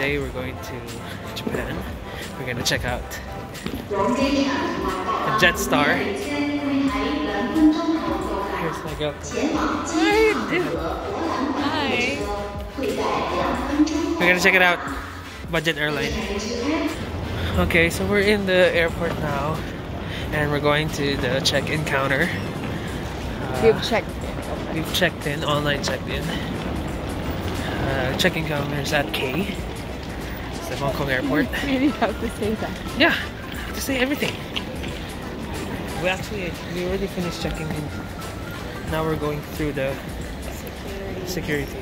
today we're going to Japan. We're gonna check out the Jetstar. Here's my girlfriend. Hi. We're gonna check it out. Budget airline. Okay, so we're in the airport now, and we're going to the check-in counter. We've checked in, online checked in. Check-in counter is at K. It's the Hong Kong airport. You really have to say that. Yeah, I have to say everything. We already finished checking in. Now we're going through the security.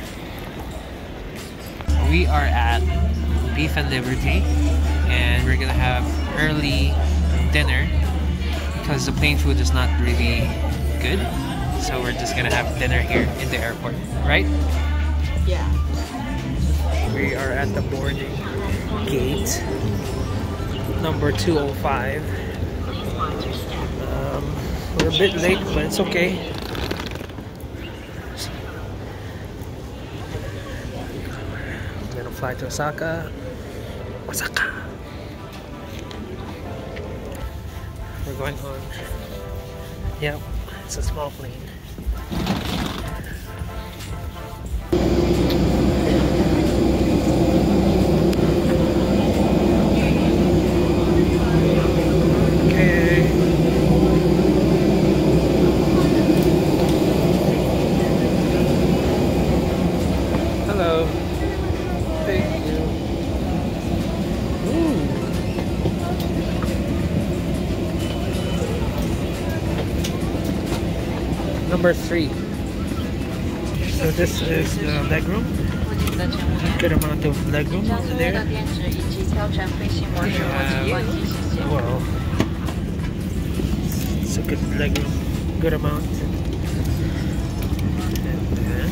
We are at Beef and Liberty, and we're gonna have early dinner because the plane food is not really good. So we're just gonna have dinner here in the airport, right? Yeah. We are at the boarding gate, number 205. We're a bit late, but it's okay. We're gonna fly to Osaka. Osaka. We're going on. Yep, it's a small plane. Number 3. So this is the legroom. Good amount of legroom over there. Well, it's a good legroom, good amount. And then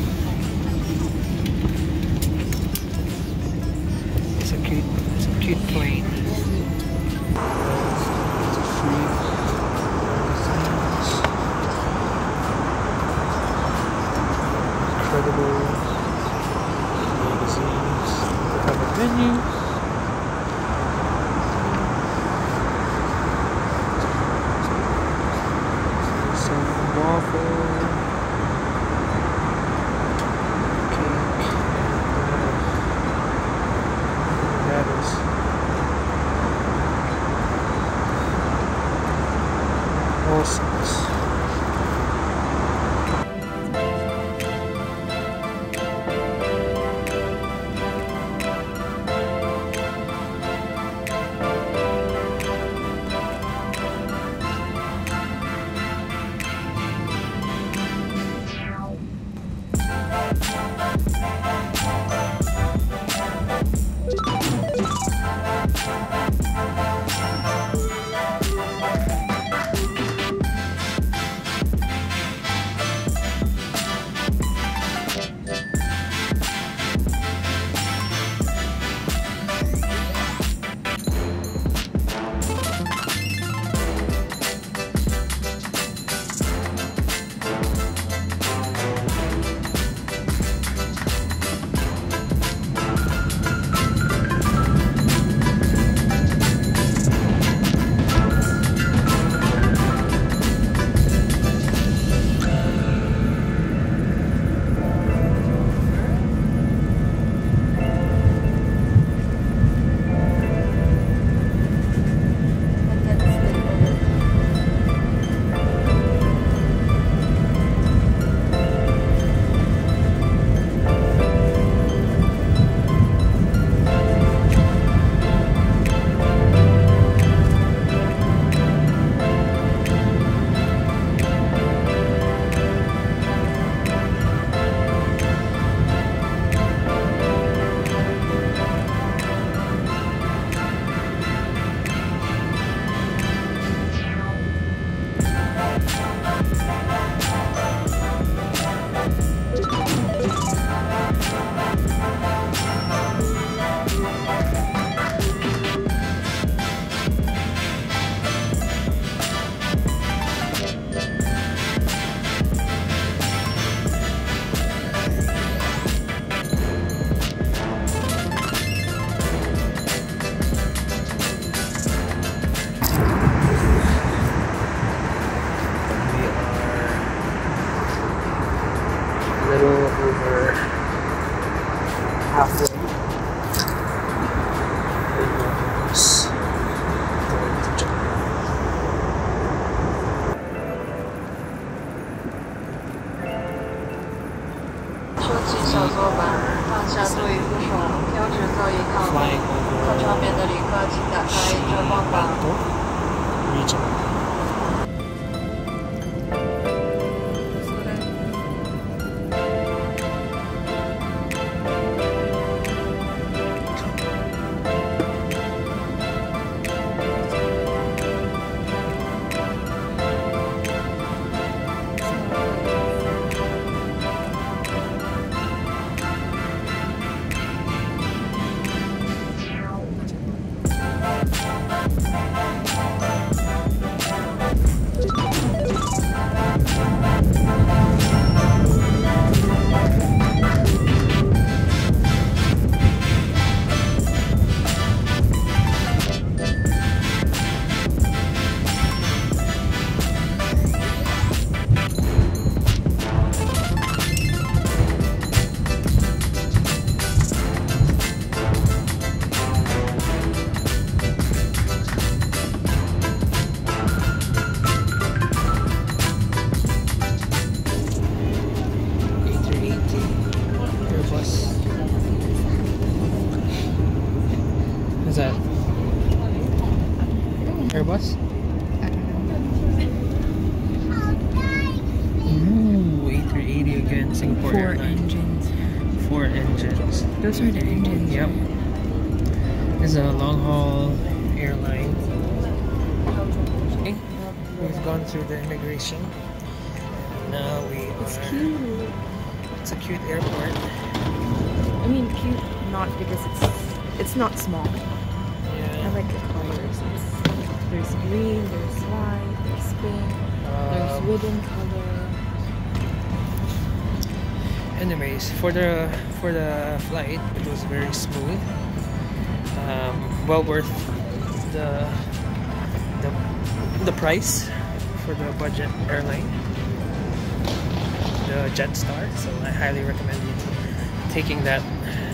it's a cute plane. Incredible magazines. We have a menu. Some waffle, cake. That is all sorts. Banto Regional. Is that Airbus? Ooh, A380 again, Singapore Four Airlines. engines. 4 engines. Those are the engines. Yep. This is a long haul airline. Okay. We've gone through the immigration. Now It's cute. It's a cute airport. I mean, cute not because it's not small. I Yeah. like the colors. There's green, there's white, there's pink, there's wooden color. Anyways, for the flight, it was very smooth. Well worth the price for the budget airline, the Jetstar. So I highly recommend you taking that